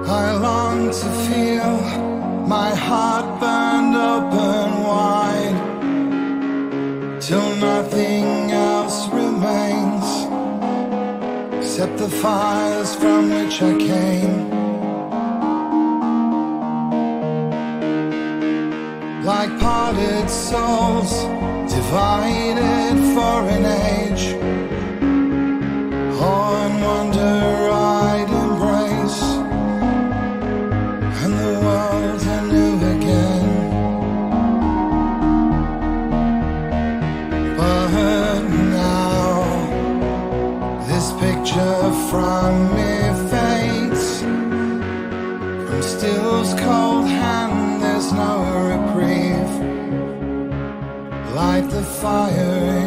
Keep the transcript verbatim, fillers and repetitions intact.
I long to feel my heart burned open wide, till nothing else remains except the fires from which I came. Like parted souls, divided for an age, awe and wonder I'd embrace, and the world anew again. But now this picture from me fades, from still's cold hand there's no reprieve. Light the fire